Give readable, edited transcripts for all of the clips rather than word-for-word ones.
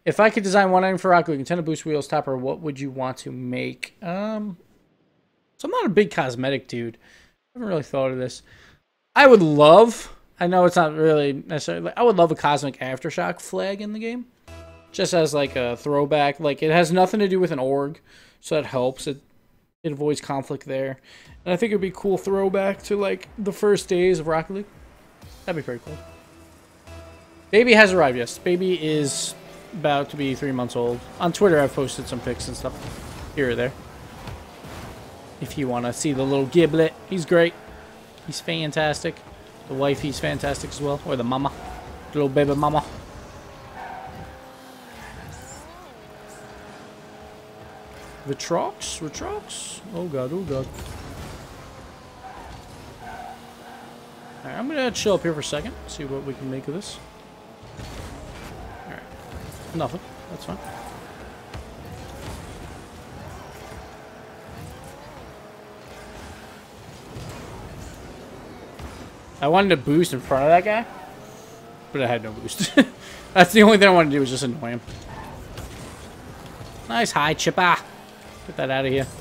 If I could design one item for Rocket League, Nintendo Boost Wheels Topper, what would you want to make? So I'm not a big cosmetic dude. I haven't really thought of this. I would love, I know it's not really necessarily, I would love a Cosmic Aftershock flag in the game. Just as like a throwback. Like it has nothing to do with an org, so that helps. It avoids conflict there. And I think it would be a cool throwback to like the first days of Rocket League. That'd be pretty cool. Baby has arrived, yes. Baby is about to be 3 months old. On Twitter, I've posted some pics and stuff here or there. If you want to see the little giblet, he's great. He's fantastic. The wife, he's fantastic as well. Or the mama. The little baby mama. Retrox? Retrox? Oh god, oh god. Alright, I'm gonna chill up here for a second. See what we can make of this. Alright. Nothing. That's fine. I wanted to boost in front of that guy, but I had no boost. That's the only thing I wanted to do was just annoy him. Nice high chipper. Get that out of here.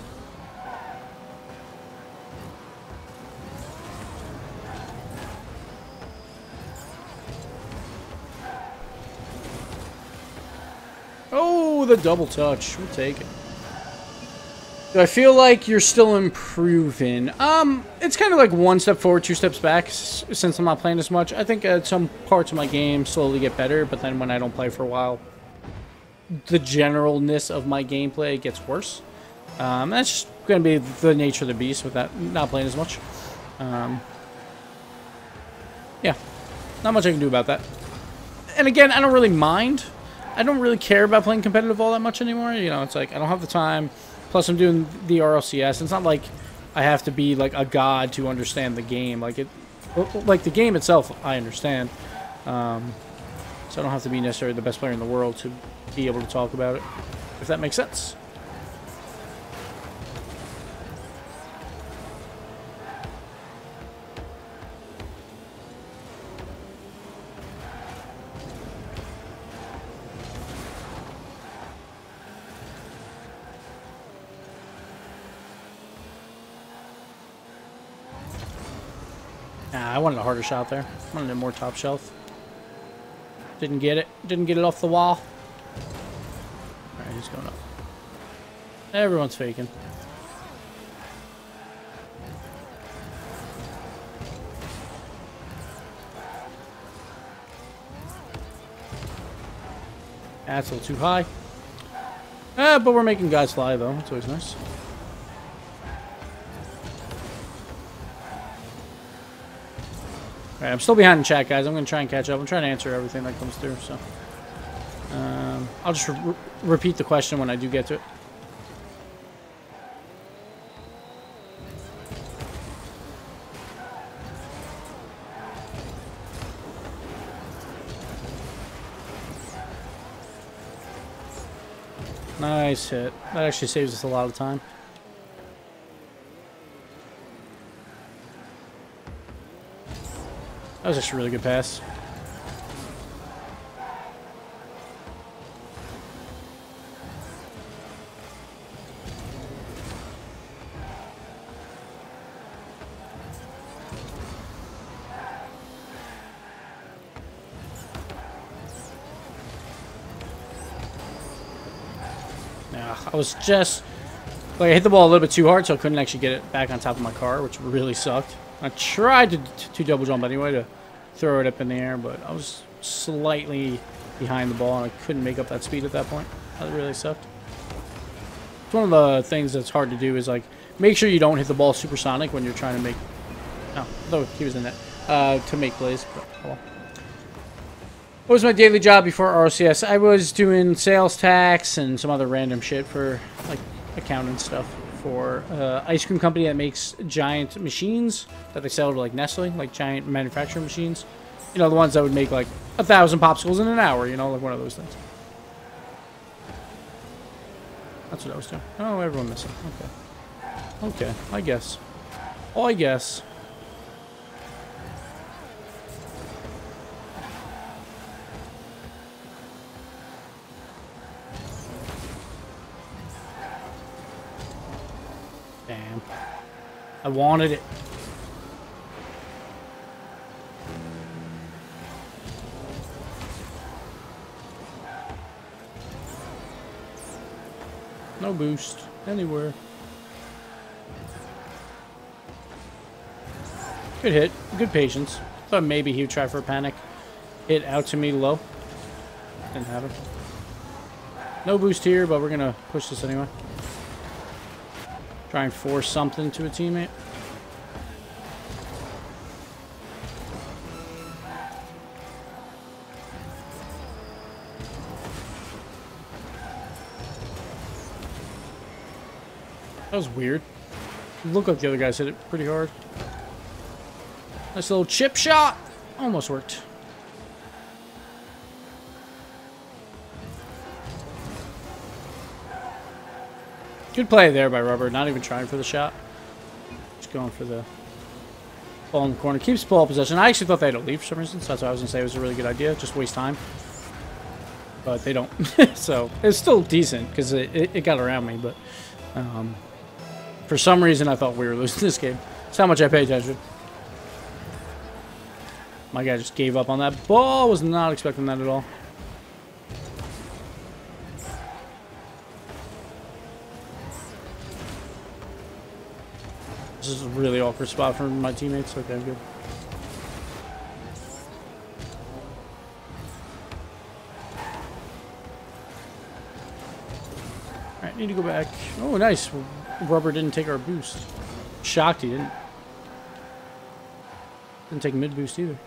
Oh, the double touch. We'll take it. Do I feel like you're still improving? It's kind of like one step forward, two steps back since I'm not playing as much. I think some parts of my game slowly get better, but then when I don't play for a while, the generalness of my gameplay gets worse. That's just going to be the nature of the beast with that not playing as much. Yeah, not much I can do about that. And again, I don't really mind. I don't really care about playing competitive all that much anymore. You know, it's like I don't have the time. Plus, I'm doing the RLCS. It's not like I have to be like a god to understand the game. Like the game itself, I understand. So I don't have to be necessarily the best player in the world to be able to talk about it, if that makes sense. Nah, I wanted a harder shot there. I wanted a more top shelf. Didn't get it. Didn't get it off the wall. Alright, he's going up. Everyone's faking. That's a little too high. But we're making guys fly, though. That's always nice. Alright, I'm still behind in chat, guys. I'm going to try and catch up. I'm trying to answer everything that comes through, so... I'll just repeat the question when I do get to it. Nice hit. That actually saves us a lot of time. That was actually a really good pass. Yeah, I was just... Like, I hit the ball a little bit too hard, so I couldn't actually get it back on top of my car, which really sucked. I tried to double jump anyway to throw it up in the air, but I was slightly behind the ball, and I couldn't make up that speed at that point. That really sucked. It's one of the things that's hard to do is, like, make sure you don't hit the ball supersonic when you're trying to make... Oh, though he was in that. To make plays, but oh well. What was my daily job before RCS? I was doing sales tax and some other random shit for, like, accounting stuff for ice cream company that makes giant machines that they sell to, like, Nestle, like giant manufacturing machines. You know, the ones that would make, like, 1,000 popsicles in an hour, you know, like one of those things. That's what I was doing. Oh, everyone missing. Okay. Okay, I guess. Oh, I guess. I wanted it. No boost anywhere. Good hit. Good patience. Thought maybe he would try for a panic. Hit out to me low. Didn't have it. No boost here, but we're going to push this anyway. Try and force something to a teammate. That was weird. It looked like the other guys hit it pretty hard. Nice little chip shot. Almost worked. Good play there by Rubber. Not even trying for the shot. Just going for the ball in the corner. Keeps ball possession. I actually thought they had a lead for some reason, so that's why I was going to say it was a really good idea. Just waste time. But they don't. So it's still decent because it got around me. But for some reason, I thought we were losing this game. That's how much I pay attention. My guy just gave up on that ball. Was not expecting that at all. This is a really awkward spot for my teammates. Okay, good. Alright, need to go back. Oh, nice. Rubber didn't take our boost. Shocked he didn't. Didn't take mid boost either.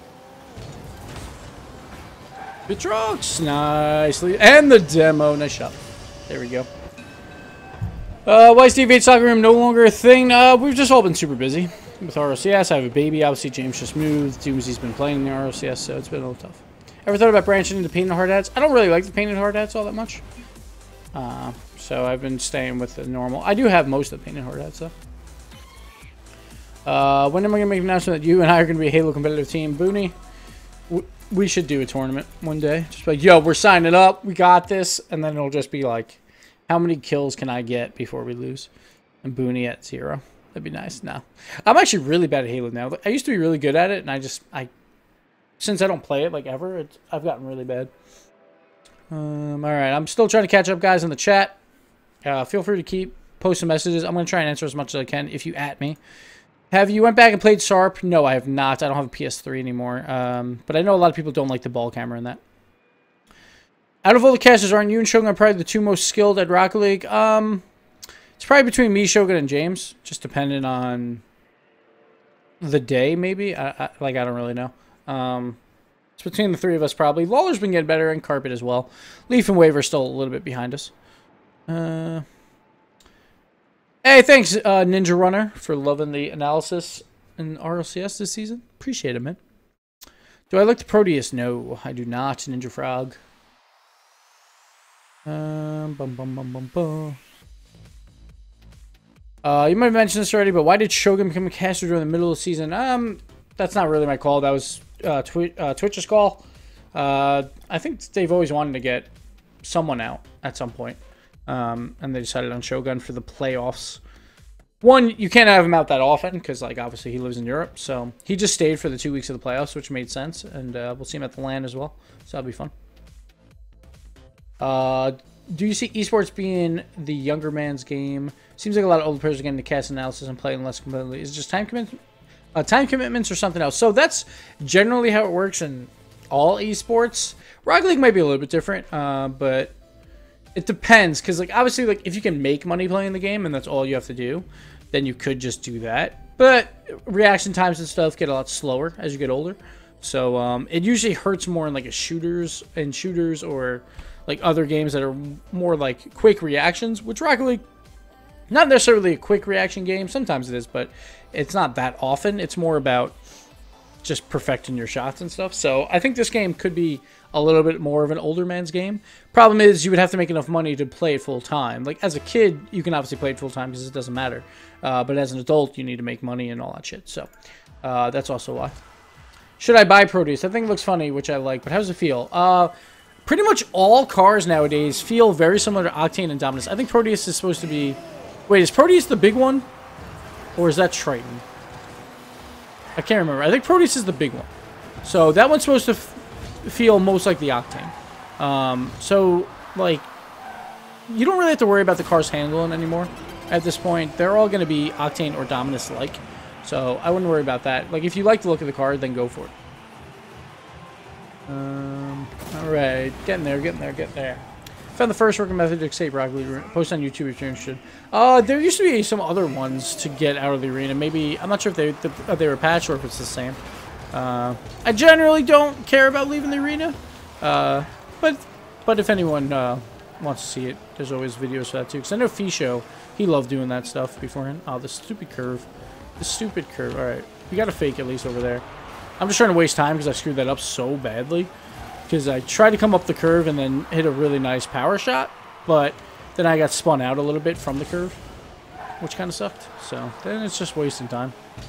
Bitrox! Nicely. And the demo. Nice shot. There we go. Why is Steve 8 Soccer Room no longer a thing? We've just all been super busy with RLCS. I have a baby. Obviously, James just moved. Doomsy's been playing in the RLCS, so it's been a little tough. Ever thought about branching into painted hard hats? I don't really like the painted hard hats all that much. So I've been staying with the normal. I do have most of the painted hard hats, though. When am I going to make an announcement that you and I are going to be a Halo competitive team? Booney, we should do a tournament one day. Just like, yo, we're signing up. We got this. And then it'll just be like, how many kills can I get before we lose? And Booney at 0. That'd be nice. No. I'm actually really bad at Halo now. I used to be really good at it, and since I don't play it like ever, I've gotten really bad. Alright, I'm still trying to catch up, guys, in the chat. Feel free to keep posting messages. I'm going to try and answer as much as I can if you at me. Have you went back and played SARP? No, I have not. I don't have a PS3 anymore. But I know a lot of people don't like the ball camera in that. Out of all the casters, aren't you and Shogun probably the two most skilled at Rocket League? It's probably between me, Shogun, and James. Just depending on the day, maybe. I don't really know. It's between the three of us, probably. Lawler's been getting better, and Carpet as well. Leaf and Wave are still a little bit behind us. Hey, thanks, Ninja Runner, for loving the analysis in RLCS this season. Appreciate it, man. Do I like the Proteus? No, I do not. Ninja Frog. You might have mentioned this already, but why did Shogun become a caster during the middle of the season? That's not really my call. That was Twitch's call. I think they've always wanted to get someone out at some point. And they decided on Shogun for the playoffs. One, you can't have him out that often because, like, obviously he lives in Europe. So he just stayed for the 2 weeks of the playoffs, which made sense. And we'll see him at the LAN as well. So that'll be fun. Do you see esports being the younger man's game? Seems like a lot of older players are getting the cast analysis and playing less competitively. Is it just time commitments or something else? So that's generally how it works in all esports. Rocket League might be a little bit different, but it depends. Because, like, obviously, like, if you can make money playing the game and that's all you have to do, then you could just do that. But reaction times and stuff get a lot slower as you get older. So it usually hurts more in like shooters or like other games that are more like quick reactions, which Rocket League, not necessarily a quick reaction game. Sometimes it is, but it's not that often. It's more about just perfecting your shots and stuff. So I think this game could be a little bit more of an older man's game. Problem is you would have to make enough money to play it full time. Like as a kid, you can obviously play it full time because it doesn't matter. But as an adult, you need to make money and all that shit. So that's also why. Should I buy Proteus? I think it looks funny, which I like, but how does it feel? Pretty much all cars nowadays feel very similar to Octane and Dominus. I think Proteus is supposed to be... Wait, is Proteus the big one? Or is that Triton? I can't remember. I think Proteus is the big one. So that one's supposed to feel most like the Octane. So, like, you don't really have to worry about the car's handling anymore at this point. They're all going to be Octane or Dominus-like. So I wouldn't worry about that. Like, if you like the look of the car, then go for it. Alright. Getting there, getting there, getting there. Found the first working method to escape Rocket League. Post on YouTube if you're interested. There used to be some other ones to get out of the arena. Maybe, I'm not sure if they were patched or if it's the same. I generally don't care about leaving the arena. But if anyone wants to see it, there's always videos for that too. Because I know Fisho, he loved doing that stuff beforehand. Oh, the stupid curve. The stupid curve. Alright. We got a fake at least over there. I'm just trying to waste time because I screwed that up so badly. Because I tried to come up the curve and then hit a really nice power shot. But then I got spun out a little bit from the curve. Which kind of sucked. So then it's just wasting time.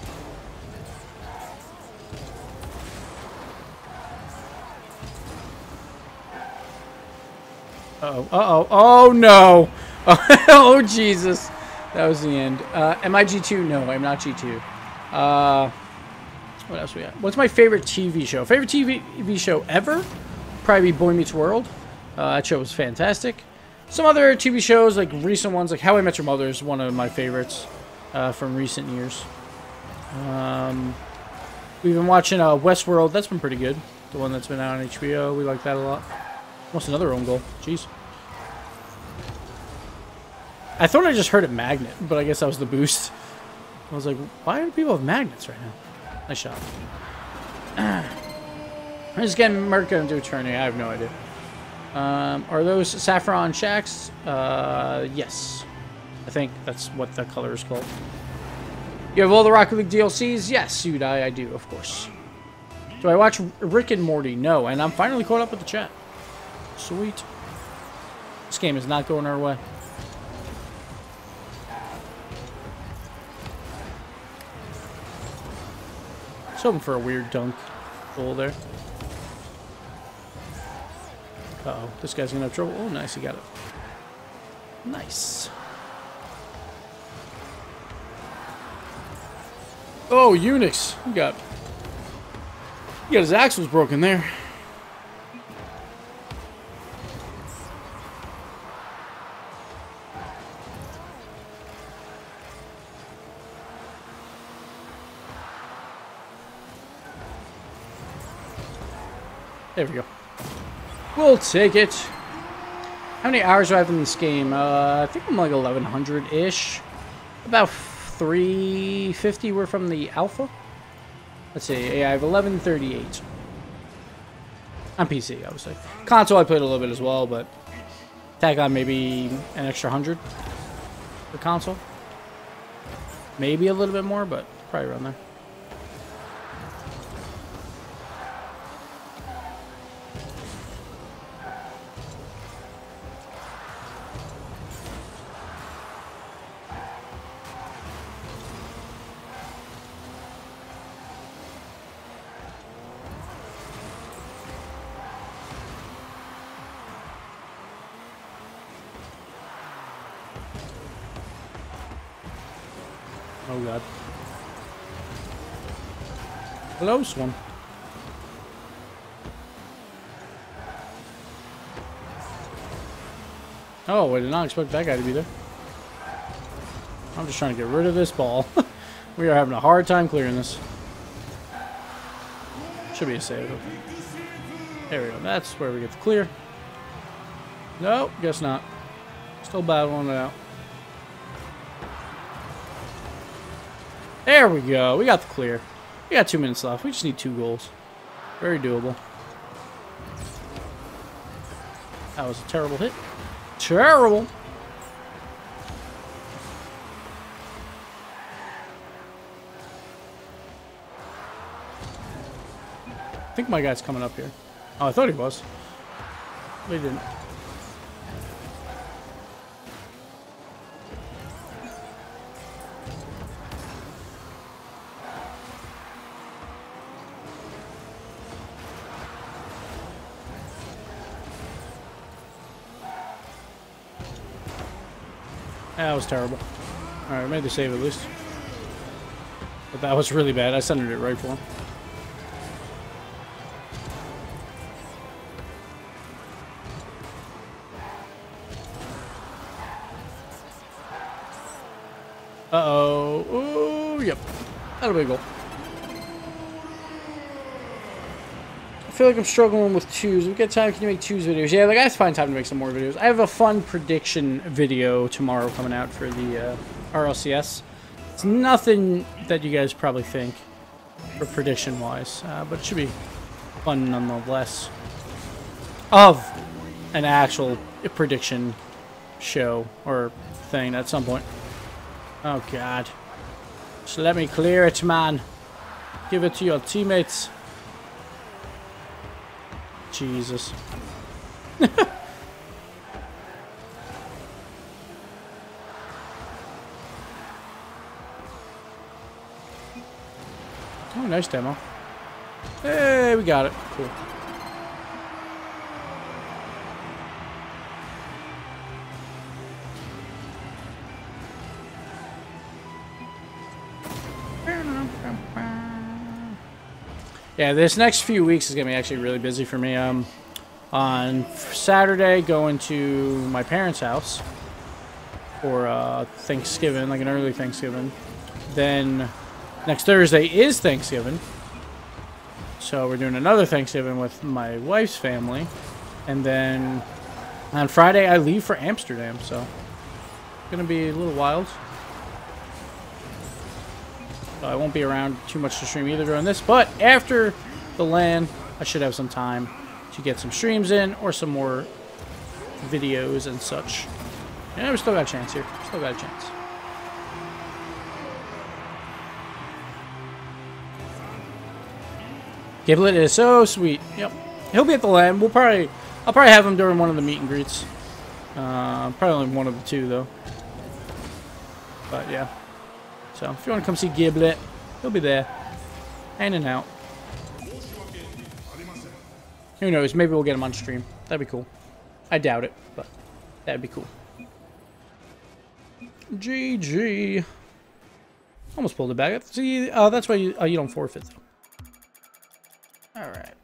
Uh-oh. Uh-oh. Oh, no. Oh, Jesus. That was the end. Am I G2? No, I'm not G2. What else we got? What's my favorite TV show? Favorite TV show ever? Probably Boy Meets World. That show was fantastic. Some other TV shows, like recent ones, like How I Met Your Mother is one of my favorites from recent years. We've been watching Westworld. That's been pretty good. The one that's been out on HBO. We like that a lot. Almost another own goal. Jeez. I thought I just heard a magnet, but I guess that was the boost. I was like, why do people have magnets right now? Nice shot. I'm just getting Merc into a tourney. I have no idea. Are those Saffron Shacks? Yes. I think that's what the color is called. You have all the Rocket League DLCs? Yes, Udai, I do, of course. Do I watch Rick and Morty? No, and I'm finally caught up with the chat. Sweet. This game is not going our way. Just hoping for a weird dunk goal there. Uh-oh, this guy's gonna have trouble. Oh, nice, he got it. Nice. Oh, Unix. He got his axles broken there. There we go. We'll take it. How many hours do I have in this game? I think I'm like 1100-ish. About 350 were from the alpha. Let's see. Yeah, I have 1138. On PC, obviously. Console, I played a little bit as well, but tack on maybe an extra 100 for console. Maybe a little bit more, but probably around there. Oh god. Close one. Oh, I did not expect that guy to be there. I'm just trying to get rid of this ball. We are having a hard time clearing this. Should be a save. There we go. That's where we get the clear. Nope, guess not. Still battling it out. There we go. We got the clear. We got 2 minutes left. We just need 2 goals. Very doable. That was a terrible hit. Terrible. I think my guy's coming up here. Oh, I thought he was. But he didn't. That was terrible. Alright, made the save at least. But that was really bad. I centered it right for him. Uh-oh. Ooh, yep. That'll be a goal. I feel like I'm struggling with twos. We got time. Can you make twos videos? Yeah, like I have to find time to make some more videos. I have a fun prediction video tomorrow coming out for the RLCS. It's nothing that you guys probably think for prediction-wise, but it should be fun nonetheless. Of an actual prediction show or thing at some point. Oh, God. Just let me clear it, man. Give it to your teammates. Jesus. Oh, nice demo. Hey, we got it. Cool. Yeah, this next few weeks is going to be actually really busy for me. On Saturday, going to my parents' house for Thanksgiving, like an early Thanksgiving. Then next Thursday is Thanksgiving. So we're doing another Thanksgiving with my wife's family. And then on Friday, I leave for Amsterdam. So it's going to be a little wild. So I won't be around too much to stream either during this. But after the LAN, I should have some time to get some streams in or some more videos and such. Yeah, we still got a chance here. Still got a chance. Giblet is so sweet. Yep. He'll be at the LAN. I'll probably have him during one of the meet and greets. Probably only one of the two though. But yeah. So if you want to come see Giblet, he'll be there. In and out. Who knows? Maybe we'll get him on stream. That'd be cool. I doubt it, but that'd be cool. GG. Almost pulled it back. See, that's why you don't forfeit though. All right.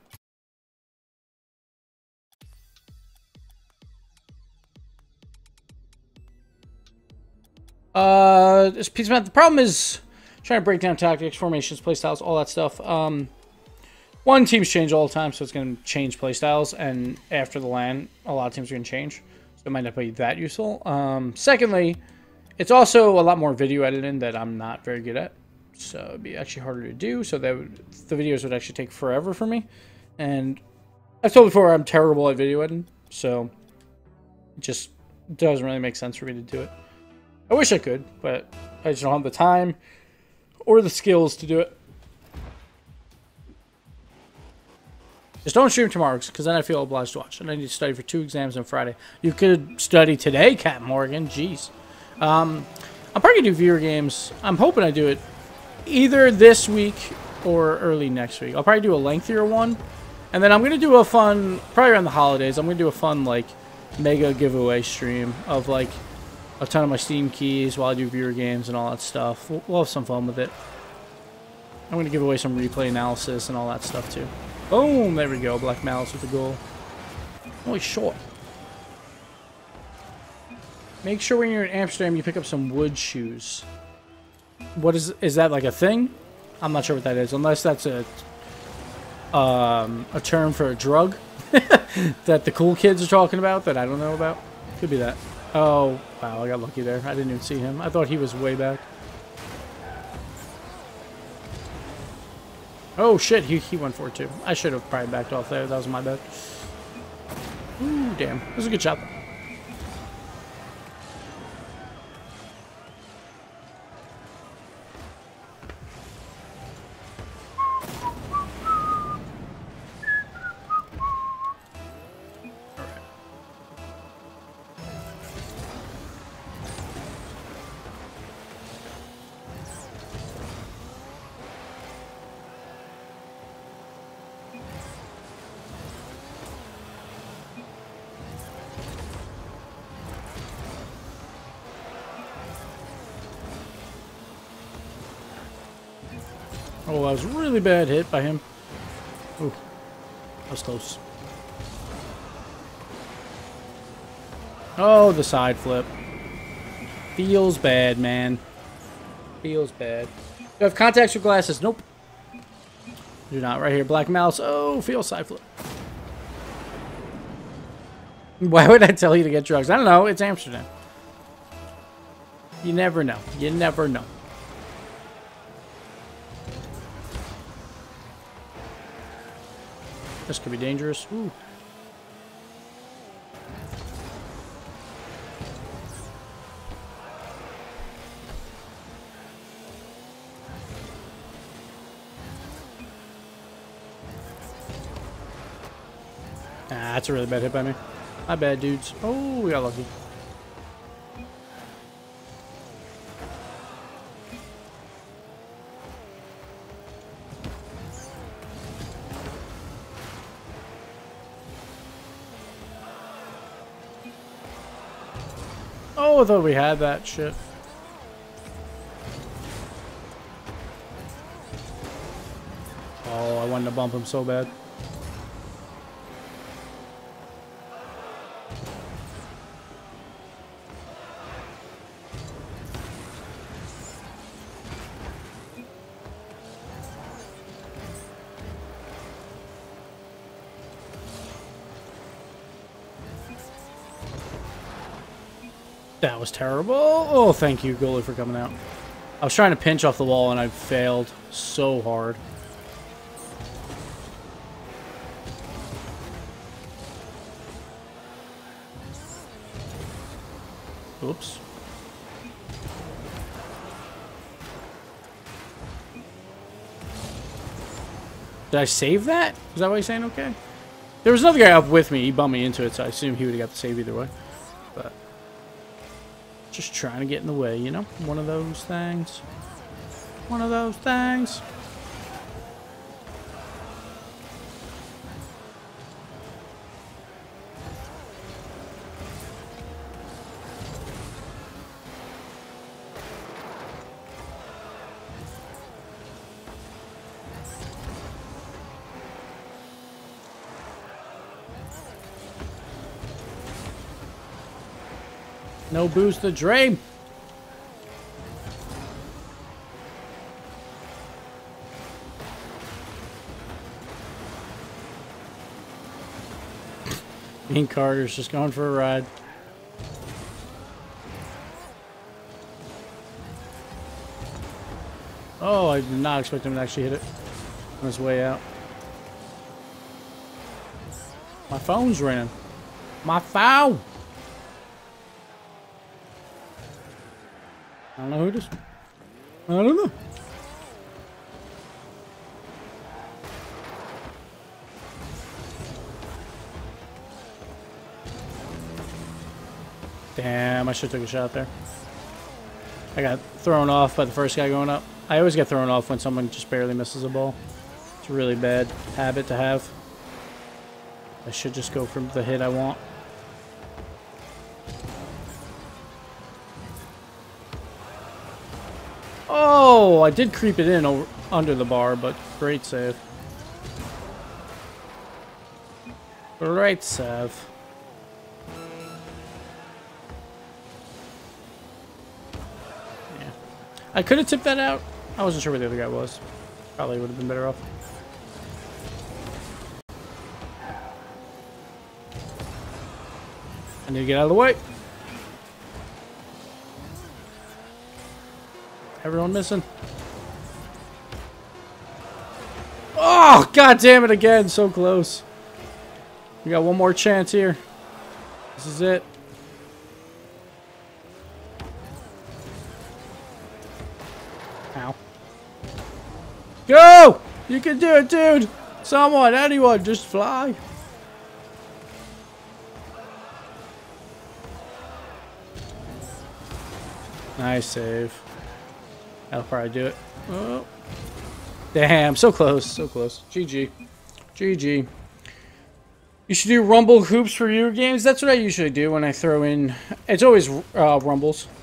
This piece of the problem is trying to break down tactics, formations, playstyles, all that stuff. One, teams change all the time, so it's going to change playstyles, and after the LAN, a lot of teams are going to change, so it might not be that useful. Secondly, it's also a lot more video editing that I'm not very good at, so it'd be actually harder to do, so that the videos would actually take forever for me, and I've told before I'm terrible at video editing, so it just doesn't really make sense for me to do it. I wish I could, but I just don't have the time or the skills to do it. Just don't stream tomorrow, because then I feel obliged to watch. And I need to study for 2 exams on Friday. You could study today, Cat Morgan. Jeez. I'm probably going to do viewer games. I'm hoping I do it either this week or early next week. I'll probably do a lengthier one. And then I'm going to do a fun, probably around the holidays, I'm going to do a fun, like, mega giveaway stream of, like, a ton of my Steam keys while I do viewer games and all that stuff. We'll have some fun with it. I'm going to give away some replay analysis and all that stuff, too. Boom! There we go. Black Malice with the goal. Holy short. Make sure when you're in Amsterdam you pick up some wood shoes. What is that like a thing? I'm not sure what that is. Unless that's a term for a drug that the cool kids are talking about that I don't know about. Could be that. Oh, wow. I got lucky there. I didn't even see him. I thought he was way back. Oh shit, he went for it too. I should have probably backed off there. That was my bad. Ooh, damn. That was a good shot though. Oh, I was really bad hit by him. Ooh, that was close. Oh, the side flip. Feels bad, man. Feels bad. Do I have contacts or glasses? Nope. Do not. Right here. Black mouse. Oh, feel side flip. Why would I tell you to get drugs? I don't know. It's Amsterdam. You never know. You never know. This could be dangerous. Ooh. Ah, that's a really bad hit by me. My bad, dudes. Oh, we got lucky. Oh, I thought we had that shit. Oh, I wanted to bump him so bad. That was terrible. Oh, thank you, goalie, for coming out. I was trying to pinch off the wall and I failed so hard. Oops. Did I save that? Is that what you're saying? Okay. There was another guy up with me. He bumped me into it, so I assume he would have got the save either way. But just trying to get in the way, you know? One of those things. One of those things. No boost the dream. Me and Carter's just going for a ride. Oh, I did not expect him to actually hit it on his way out. My phone's ringing. My phone! I don't know who it is. I don't know. Damn, I should have took a shot there. I got thrown off by the first guy going up. I always get thrown off when someone just barely misses a ball. It's a really bad habit to have. I should just go for the hit I want. Oh, I did creep it in over, under the bar, but great save. Great save. Yeah. I could have tipped that out. I wasn't sure where the other guy was. Probably would have been better off. I need to get out of the way. Everyone missing. Oh, god damn it again. So close. We got one more chance here. This is it. Ow. Go! You can do it, dude! Someone, anyone, just fly. Nice save. That'll probably do it. Oh. Damn, so close, so close. GG. GG. You should do Rumble hoops for your games. That's what I usually do when I throw in... It's always Rumbles.